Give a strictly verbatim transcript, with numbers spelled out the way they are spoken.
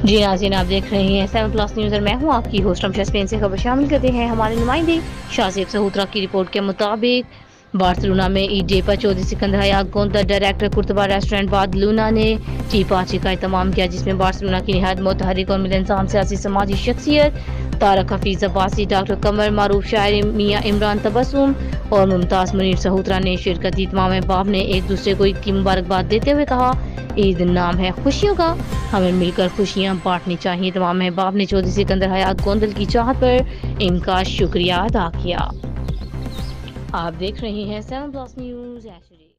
जी नाज़रीन, आप देख रहे हैं सेवन प्लस न्यूज़ और मैं हूं आपकी होस्ट रमशा स्पेन से खबर शामिल करते हैं। हमारे नुमाइंदे शाहजेब सहूत्रा की रिपोर्ट के मुताबिक बार्सिलोना में ईद डे पर Chaudhry Sikandar Hayat Gonda director Qurtuba restaurant Barcelona ने टी पार्टी का एहतमाम किया, जिसमें बार्सिलोना की निहायत मुतहरिक और मिलनसार सियासी समाजी शख्सियत तारक हफीज अब्बासी, डॉक्टर कमर मारूफ, शायर मियाँ इमरान तबस्सुम और मुमताज़ मुनीर सहूत्रा ने शिरकत की। तमाम बाप ने एक दूसरे को ईद की मुबारकबाद देते हुए कहा, ईद नाम है खुशियों का, हमें मिलकर खुशियां बांटनी चाहिए। तमाम अहबाब ने चौधरी सिकंदर हयात गोंदल की चाहत पर इनका शुक्रिया अदा किया। आप देख रहे हैं सेवन प्लस न्यूज़।